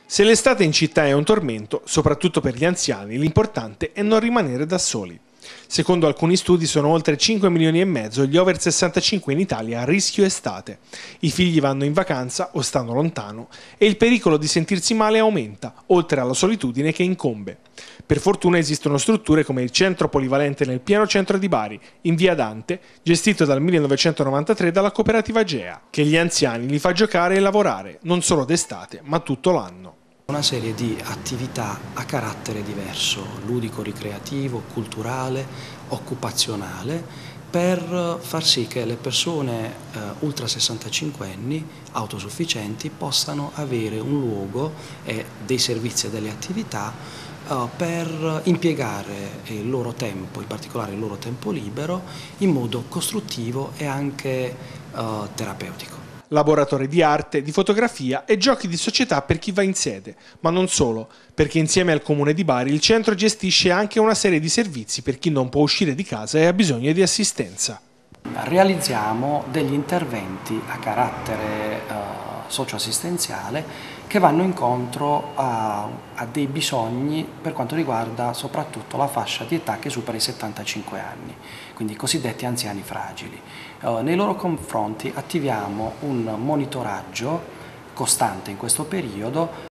Se l'estate in città è un tormento, soprattutto per gli anziani, l'importante è non rimanere da soli. Secondo alcuni studi sono oltre 5 milioni e mezzo gli over 65 in Italia a rischio estate. I figli vanno in vacanza o stanno lontano e il pericolo di sentirsi male aumenta, oltre alla solitudine che incombe. Per fortuna esistono strutture come il centro polivalente nel pieno centro di Bari, in via Dante, gestito dal 1993 dalla cooperativa Gea, che gli anziani li fa giocare e lavorare, non solo d'estate, ma tutto l'anno. Una serie di attività a carattere diverso, ludico-ricreativo, culturale, occupazionale, per far sì che le persone ultra 65 anni autosufficienti possano avere un luogo e dei servizi e delle attività per impiegare il loro tempo, in particolare il loro tempo libero, in modo costruttivo e anche terapeutico. Laboratori di arte, di fotografia e giochi di società per chi va in sede, ma non solo, perché insieme al Comune di Bari il centro gestisce anche una serie di servizi per chi non può uscire di casa e ha bisogno di assistenza. Realizziamo degli interventi a carattere socioassistenziale che vanno incontro a dei bisogni per quanto riguarda soprattutto la fascia di età che supera i 75 anni, quindi i cosiddetti anziani fragili. Nei loro confronti attiviamo un monitoraggio costante in questo periodo